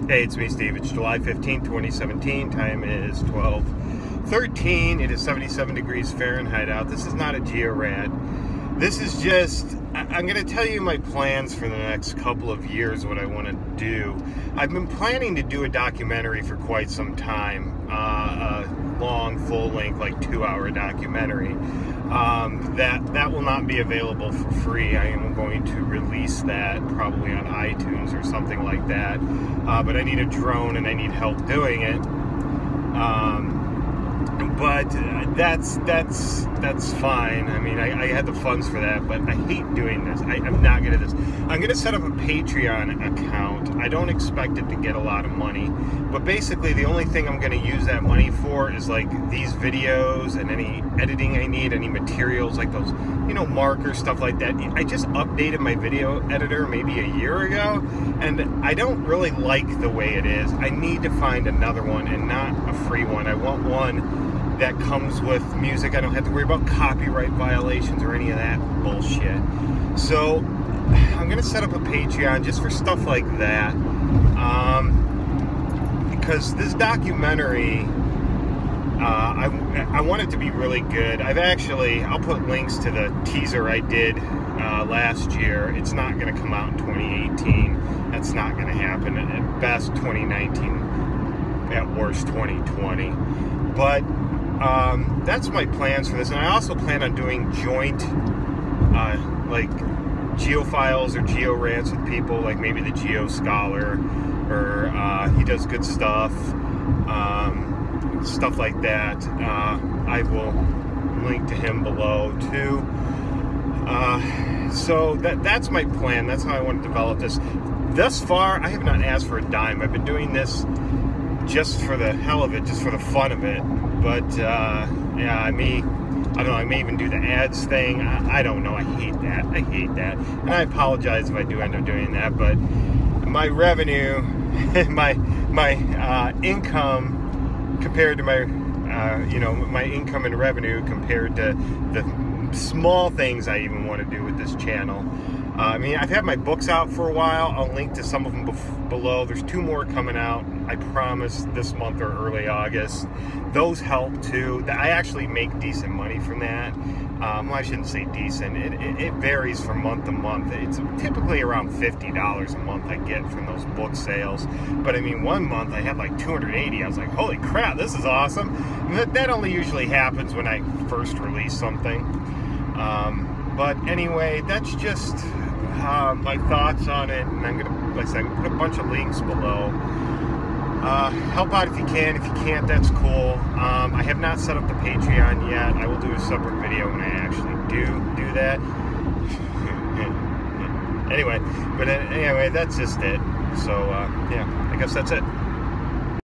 Hey, it's me, Steve. It's July 15th, 2017. Time is 12:13. It is 77 degrees Fahrenheit out. This is not a geo-rad. This is just, I'm going to tell you my plans for the next couple of years, what I want to do. I've been planning to do a documentary for quite some time, a long, full-length, like 2-hour documentary. That will not be available for free. I am going to release that probably on iTunes or something like that. But I need a drone and I need help doing it. But that's fine. I mean, I had the funds for that, but I hate doing this. I'm not good at this. I'm going to set up a Patreon account. I don't expect it to get a lot of money, but basically the only thing I'm going to use that money for is like these videos and any editing I need, any materials like those, you know, markers, stuff like that. I just updated my video editor maybe a year ago, and I don't really like the way it is. I need to find another one, and not a free one. I want one that comes with music. I don't have to worry about copyright violations or any of that bullshit. So I'm gonna set up a Patreon just for stuff like that, because this documentary, I want it to be really good. I'll put links to the teaser I did last year. It's not gonna come out in 2018. That's not gonna happen. At best 2019, at worst 2020. But that's my plans for this, and I also plan on doing joint like geophiles or geo-rants with people, like maybe the Geo Scholar, or he does good stuff, stuff like that. I will link to him below too. So that's my plan. That's how I want to develop this. Thus far, I have not asked for a dime. I've been doing this just for the hell of it, just for the fun of it. But yeah, I don't know, I may even do the ads thing. I don't know. I hate that. And I apologize if I do end up doing that, but my revenue, my income compared to my my income and revenue compared to the small things I even want to do with this channel. I mean, I've had my books out for a while. I'll link to some of them below. There's 2 more coming out, I promise, this month or early August. Those help too. I actually make decent money from that. Well, I shouldn't say decent. It varies from month to month. It's typically around $50 a month I get from those book sales. But I mean, one month I had like 280. I was like, holy crap, this is awesome. That only usually happens when I first release something. But anyway, that's just my thoughts on it, and I'm gonna, like I said, put a bunch of links below. Help out if you can. If you can't, that's cool. I have not set up the Patreon yet. I will do a separate video when I actually do that. Anyway, that's just it. So yeah, I guess that's it.